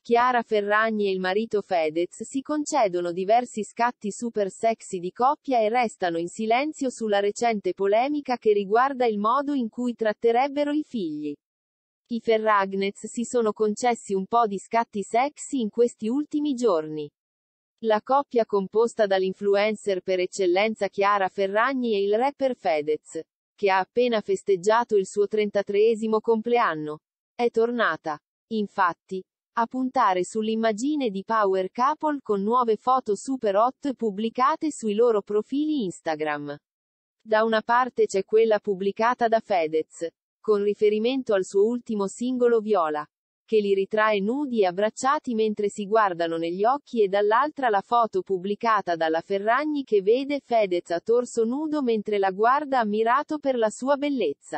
Chiara Ferragni e il marito Fedez si concedono diversi scatti super sexy di coppia e restano in silenzio sulla recente polemica che riguarda il modo in cui tratterebbero i figli. I Ferragnez si sono concessi un po' di scatti sexy in questi ultimi giorni. La coppia composta dall'influencer per eccellenza Chiara Ferragni e il rapper Fedez, che ha appena festeggiato il suo 33esimo compleanno, è tornata, infatti, a puntare sull'immagine di power couple con nuove foto super hot pubblicate sui loro profili Instagram. Da una parte c'è quella pubblicata da Fedez, con riferimento al suo ultimo singolo Viola, che li ritrae nudi e abbracciati mentre si guardano negli occhi, e dall'altra la foto pubblicata dalla Ferragni che vede Fedez a torso nudo mentre la guarda ammirato per la sua bellezza.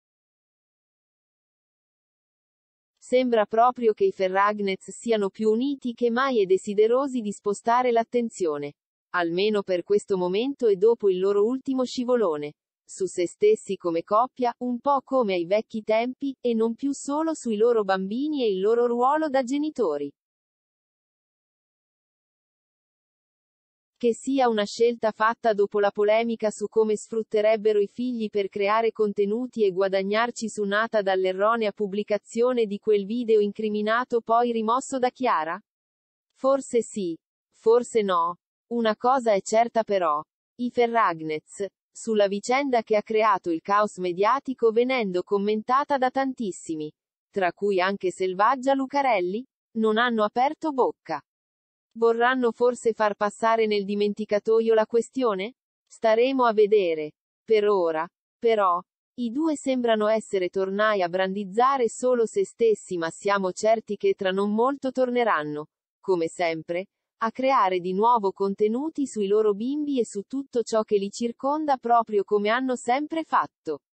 Sembra proprio che i Ferragnez siano più uniti che mai e desiderosi di spostare l'attenzione, almeno per questo momento e dopo il loro ultimo scivolone, su se stessi come coppia, un po' come ai vecchi tempi, e non più solo sui loro bambini e il loro ruolo da genitori. Che sia una scelta fatta dopo la polemica su come sfrutterebbero i figli per creare contenuti e guadagnarci su nata dall'erronea pubblicazione di quel video incriminato poi rimosso da Chiara? Forse sì, forse no. Una cosa è certa però. I Ferragnez, sulla vicenda che ha creato il caos mediatico venendo commentata da tantissimi, tra cui anche Selvaggia Lucarelli, non hanno aperto bocca. Vorranno forse far passare nel dimenticatoio la questione? Staremo a vedere. Per ora, però, i due sembrano essere tornati a brandizzare solo se stessi, ma siamo certi che tra non molto torneranno, come sempre, a creare di nuovo contenuti sui loro bimbi e su tutto ciò che li circonda proprio come hanno sempre fatto.